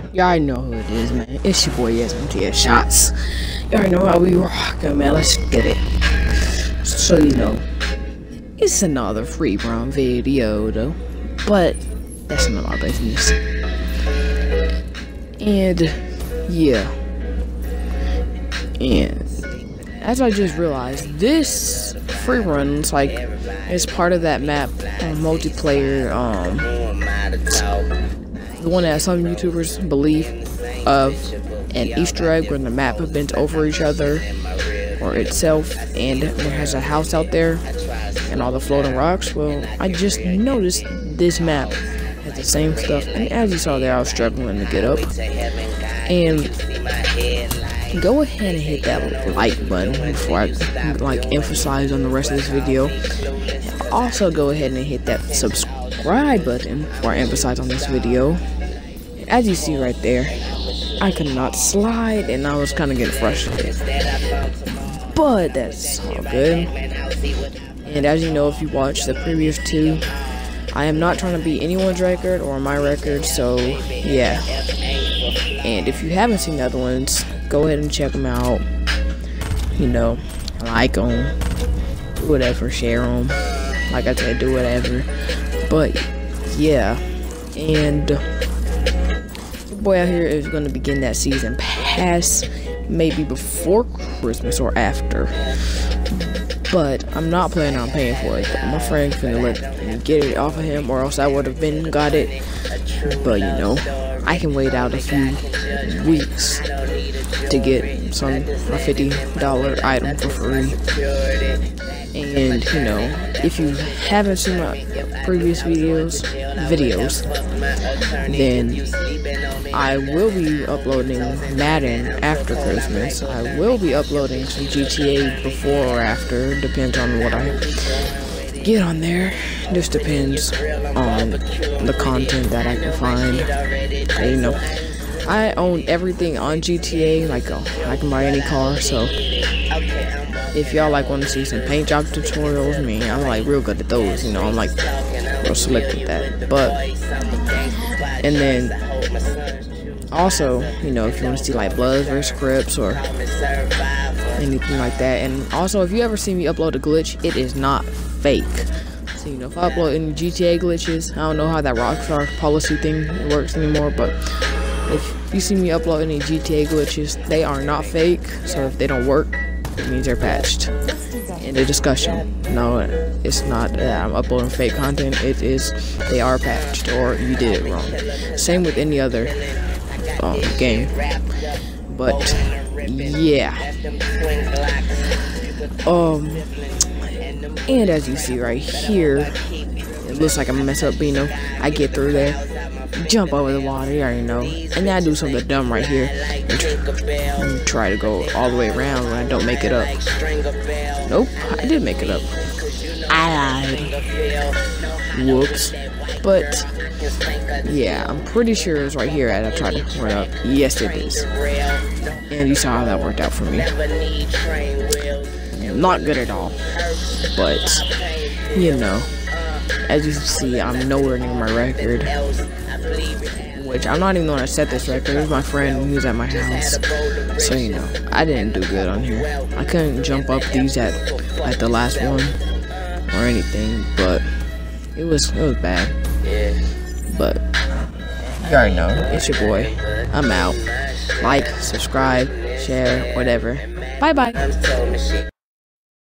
Y'all already know who it is, man. It's your boy SMTS Shots. Y'all already know how we rockin', man. Let's get it. So you know, it's another Freerun video, though. But that's none of my business. And yeah. And as I just realized, this Freerun is like it's part of that map multiplayer, the one that some YouTubers believe of an Easter egg where the map bends over each other or itself, and there has a house out there and all the floating rocks. Well, I just noticed this map has the same stuff, and as you saw there, I was struggling to get up. And go ahead and hit that like button before I emphasize on the rest of this video. Also go ahead and hit that subscribe button before I emphasize on this video. As you see right there, I could not slide and I was kind of getting frustrated, but that's all good. And as you know, if you watched the previous two, I am not trying to beat anyone's record or my record, so yeah. And if you haven't seen the other ones, go ahead and check them out. You know, like them, do whatever, share them. Like I said, do whatever. But yeah, and your boy out here is going to begin that season pass, maybe before Christmas or after. But I'm not planning on paying for it. My friend's finna let me get it off of him, or else I would have been got it. But you know, I can wait out a few weeks to get a $50 item for free. And you know, if you haven't seen my previous videos, then I will be uploading Madden after Christmas. I will be uploading some GTA before or after, depends on what I get on there. Just depends on the content that I can find. And, you know, I own everything on GTA, like I can buy any car, so if y'all like want to see some paint job tutorials, I'm like real good at those, you know, I'm like real select with that. But and then also, you know, if you want to see like Bloods vs Crips or anything like that. And also, if you ever see me upload a glitch, it is not fake. So you know, if I upload any GTA glitches, I don't know how that Rockstar policy thing works anymore, but if you see me upload any GTA glitches, they are not fake. So if they don't work, it means they're patched. In the discussion, no, it's not that I'm uploading fake content. It is they are patched, or you did it wrong. Same with any other game. But yeah, and as you see right here, it looks like I'm gonna mess up, but you know, I get through there, jump over the water, you already know, and then I do something dumb right here and try to go all the way around when I don't make it up. Nope, I did make it up. I lied. Whoops. But yeah, I'm pretty sure it's right here as I tried to run up. Yes, it is. And you saw how that worked out for me. Not good at all. But you know, as you see, I'm nowhere near my record, which I'm not even gonna set this record. It was my friend who was at my house, so you know, I didn't do good on here. I couldn't jump up these at like the last one or anything, but it was bad. But you already know, it's your boy. I'm out. Like, subscribe, share, whatever. Bye bye.